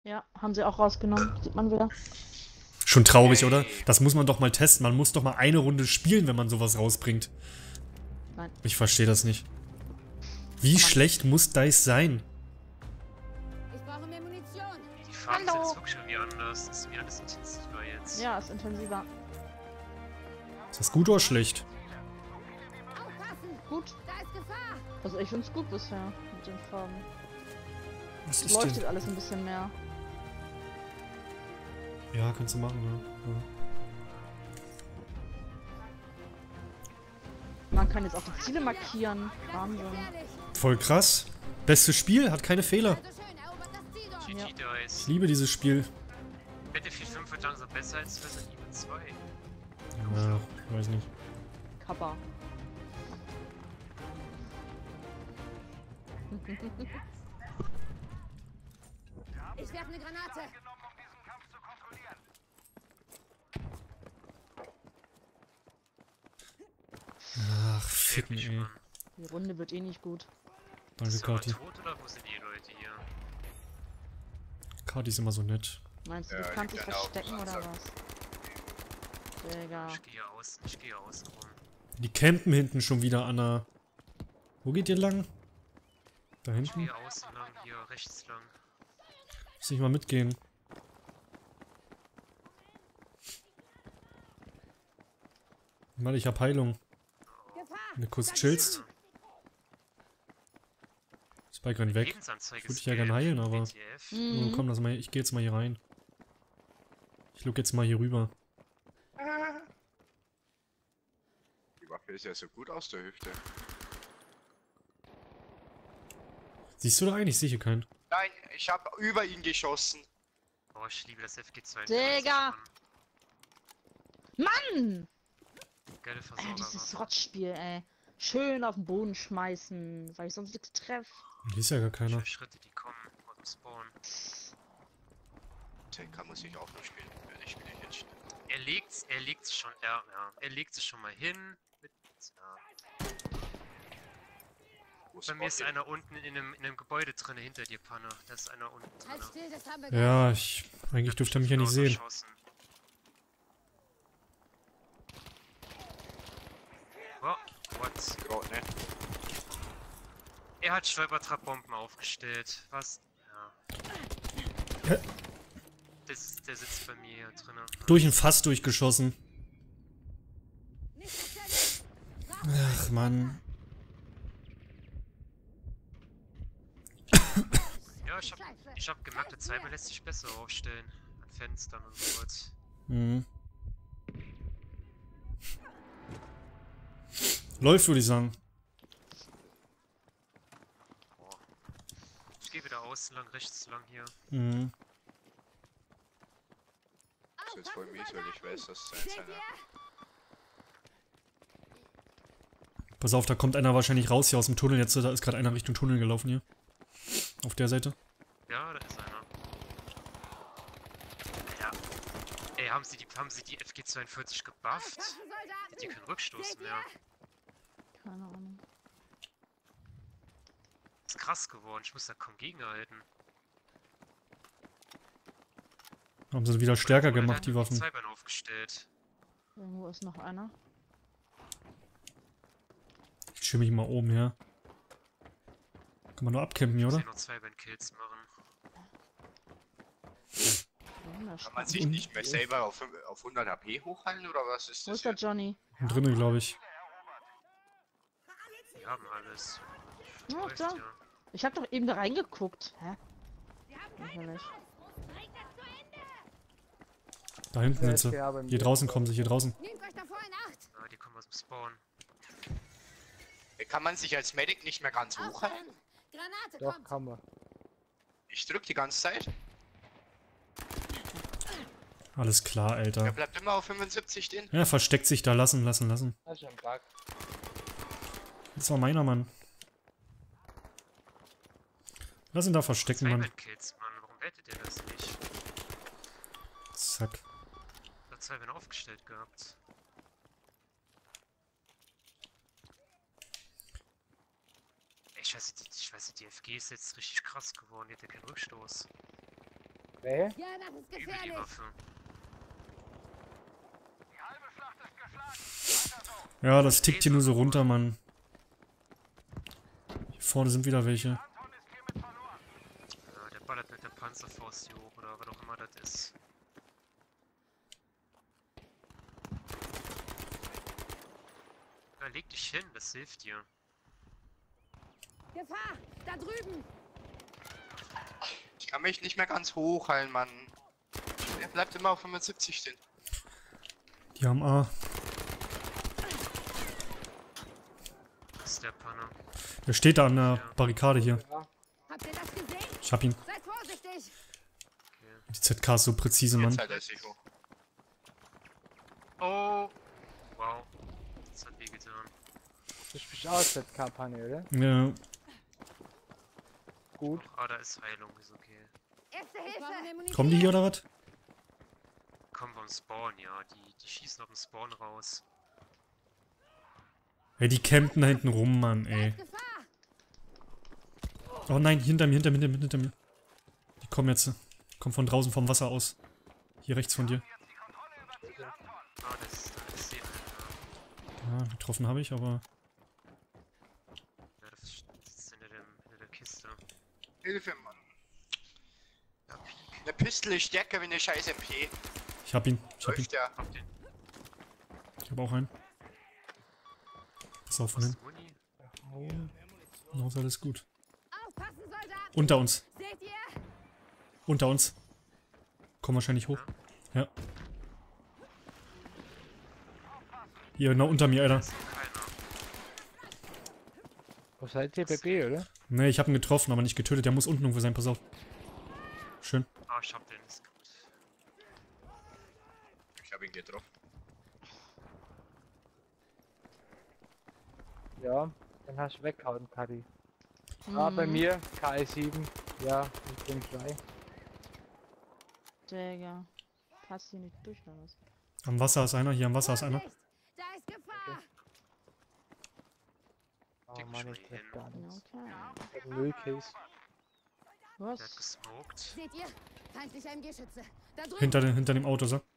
Ja, haben sie auch rausgenommen. Sieht man wieder. Schon traurig, oder? Ey. Das muss man doch mal testen. Man muss doch mal eine Runde spielen, wenn man sowas rausbringt. Nein. Ich verstehe das nicht. Wie Kann man schlecht muss DICE sein? Ich brauche mehr Munition. Die Farben Hallo. sind jetzt wirklich irgendwie anders. Das ist wie alles intensiver jetzt. Ja, ist intensiver. Ist das gut oder schlecht? Aufpassen! Gut. Da ist Gefahr! Also ich find's gut bisher mit den Farben. Was Es ist leuchtet denn? alles ein bisschen mehr. Ja, kannst du machen, ja. Man kann jetzt auch die Ziele markieren. Wahnsinn. Gefährlich! Voll krass. Bestes Spiel, hat keine Fehler. Also schön, erobert das Ziel dort! Ja. GG Ich Dice. liebe dieses Spiel. Battlefield 5 wird langsam besser als Resident Evil 2. Ja, weiß nicht. Kappa. Ich werfe eine Granate! Ach, ficken, Wirklich, ey. Mann. Die Runde wird eh nicht gut. Danke, Ist jemand Kati. tot oder wo sind die Leute hier? Kati ist immer so nett. Meinst du, Ja, du kannst dich die können auch verstecken oder langsam. was? Digga. Ich gehe außen rum. Die campen hinten schon wieder, Anna. Wo geht ihr lang? Da Ich hinten? gehe außen lang, hier rechts lang. Muss ich mal mitgehen. Warte, ich hab Heilung. Gefahr! Wenn du kurz chillst. Spike rennt weg. Lebensanzeige Ich würde ist dich ja gerne heilen, aber... WTF. Oh, Mhm. komm, ich geh jetzt mal hier rein. Ich look jetzt mal hier rüber. Die Waffe ist ja so gut aus der Hüfte. Siehst du da eigentlich? Ich sehe hier keinen. Nein, ich habe über ihn geschossen. Oh, ich liebe das FG2. Digga! Mann! Geile Dieses Versorger. Rotzspiel, ey. Schön auf den Boden schmeißen, weil ich sonst nichts treffe. Hier ist ja gar keiner. Schritte, die kommen aus dem Spawn. TK muss ich auch noch spielen. Ja, ich spiele jetzt schnell. Er legt's schon, ja. Er legt sich schon mal hin. Ja. Wo Bei mir ist spawnt einer unten in einem Gebäude drin, hinter dir, Panne. Da ist einer unten drin. Halt still, das haben wir Ja, eigentlich dürfte er mich ja nicht sehen. Oh, what? der? Gerade, ne? Er hat Stolpertrappbomben aufgestellt. Was? Ja. Hä? Der sitzt bei mir hier drinnen. Durch ein Fass durchgeschossen. nicht verständigt. Ach, Mann. Ja, ich hab gemerkt, der Cyber lässt sich besser aufstellen. An Fenstern und so was. Mhm. Läuft, würde ich sagen. Boah. Ich gehe wieder außen lang, rechts lang hier. Mhm. Das ist jetzt voll mies, weil ich weiß, dass es Seht seine. ihr? Pass auf, da kommt einer wahrscheinlich raus hier aus dem Tunnel. Jetzt, da ist gerade einer Richtung Tunnel gelaufen hier. Auf der Seite. Ja, da ist einer. Ja. Ey, haben sie die FG42 gebufft? Die können Rückstoß mehr. Keine Ahnung. Ist krass geworden, ich muss da kaum gegenhalten. Haben sie wieder stärker Oder gemacht, die Waffen. Cybern aufgestellt. Irgendwo ist noch einer. Ich schiebe mich mal oben her. Kann man nur abcampen hier, Ich oder? muss noch Cybern-Kills machen. Kann man sich nicht mehr selber auf 100 HP hochheilen oder was ist Wo das ist der jetzt? Johnny? Drinnen, glaube ich. Die haben alles. Ja, Läuft, da. ja. Ich hab doch eben da reingeguckt. Hä? Lächerlich. Da hinten sind sie. Hier draußen kommen sie, hier draußen. Nehmt euch davor in Acht! Ah, die kommen aus dem Spawn. Kann man sich als Medic nicht mehr ganz hochheilen? Granate Doch, kommt! kann man. Ich drück die ganze Zeit. Alles klar, Er Alter. bleibt immer auf 75 stehen. Ja, versteckt sich da. Lassen. Das ist ein Bug. Das war meiner, Mann. Lass ihn da verstecken, Mann. Cybern-Kills, Mann. Warum wertet ihr das nicht? Zack. Hat Cybern aufgestellt gehabt. Ey, ich weiß nicht, die FG ist jetzt richtig krass geworden. Die hat ja keinen Rückstoß. Wer? Ja, das ist Übel die gefährlich. Waffe. Ja, das tickt hier nur so runter, Mann. Hier vorne sind wieder welche. Ja, der ballert mit der Panzerfaust hier hoch oder was auch immer das ist. Ja, leg dich hin, das hilft dir. Gefahr! Da drüben! Ich kann mich nicht mehr ganz hochheilen, Mann. Er bleibt immer auf 75 stehen. Die haben A. Das ist der Panne. Der steht da an der Barrikade hier. Habt ihr das gesehen? Ich hab ihn. Seid vorsichtig! Die ZK ist so präzise, Mann. Jetzt halt er sich hoch. Oh! Wow. Das hat wehgetan. Du sprichst aus, ZK-Panne, oder? Ja, Gut. Ah, da ist Heilung, ist okay. Erste Hilfe! kommen die hier oder was? Kommen vom Spawn, ja. Die schießen auf den Spawn raus. Ey, die campen da hinten rum, Mann, ey. Gefahr! Oh nein, hinter mir. Die kommen jetzt. Kommen von draußen vom Wasser aus. Hier rechts von dir. Ah, das ist sehr. Ja, getroffen habe ich, aber... Ja, das sitzt hinter der Kiste. Hilfe, Mann. Eine Pistole ist stärker wie eine scheiß MP. Ich hab ihn. Läuft ja. Auf den. Ich hab auch einen. Pass auf von Was hinten. Muni? Noch ist alles gut. Aufpassen, Soldaten! Unter uns. Seht ihr? Unter uns. Kommen wahrscheinlich hoch. Ja. Hier, genau unter mir, Alter. Da ist noch keiner. Wo seid ihr? BB, oder? Ne, ich hab ihn getroffen, aber nicht getötet. Der muss unten irgendwo sein, pass auf. Schön. Ah, ich hab den, ist gut. Ich hab ihn getroffen. Ja. Dann hast du weggehauen, Kadi. Ah, bei mir, KI7. Ja, ich bin frei. Digga. Passt hier nicht durch oder was? Am Wasser ist einer, hier am Wasser ist einer. Vorsicht! Da ist Gefahr! Oh Krieg mich Mann, mal ich hier treff hin. gar nichts. Okay. Müllcase. Der hat Was? gesmoked. Seht ihr? Feindliche MG-Schütze! Da drüben! Hinter dem Auto, so.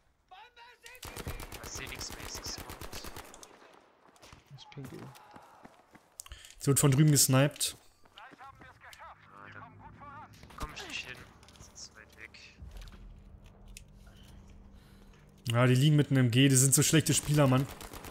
Ich seh nichts mehr, ist gesmoked. Das Pinkel. Es wird von drüben gesniped. Ah, da komm ich nicht hin. Das ist zu weit weg. Ja, die liegen mit einem MG, die sind so schlechte Spieler, Mann.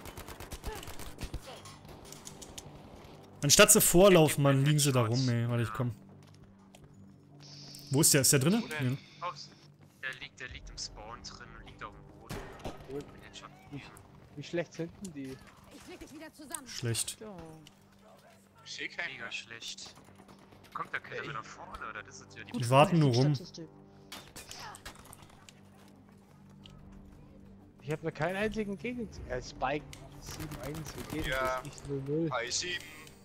Anstatt sie vorlaufen, Mann, liegen sie da rum, ey. Warte, ich komm. Wo ist der? Ist der drinne? Nee, ne? Aus. Der liegt im Spawn drin und liegt auf dem Boden. Gut. Headshot. Wie schlecht sind denn die? Ich flick dich wieder zusammen! Schlecht. Ja. Ich seh keinen. Mega schlecht. Kommt da keiner mehr nach vorne, oder? Das ist ja die Die warten nur rum. Statistik. Ich habe noch keinen einzigen Gegner. Spike 7-1, wie geht Ja. das? Ich 0-0. I7.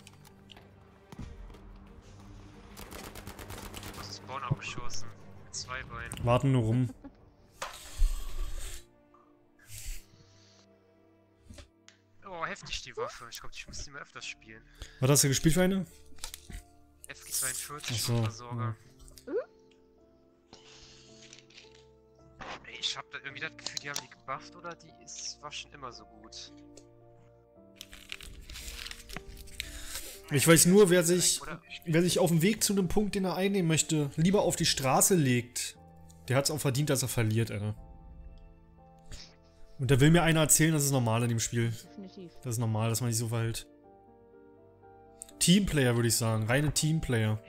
aus dem Spawn abgeschossen. Mit 2 Beinen. Warten nur rum. Oh, heftig die Waffe. Ich glaube, ich muss die mal öfters spielen. Was hast du gespielt für eine? FG42 Ach so, Versorger. Ey, ich hab da irgendwie das Gefühl, die haben die gebufft oder war schon immer so gut. Ich weiß nur, wer Oder? sich auf dem Weg zu einem Punkt, den er einnehmen möchte, lieber auf die Straße legt. Der hat's auch verdient, dass er verliert, Alter. Und da will mir einer erzählen, das ist normal in dem Spiel. Definitiv. Das ist normal, dass man sich so verhält. Teamplayer, würde ich sagen. Reine Teamplayer.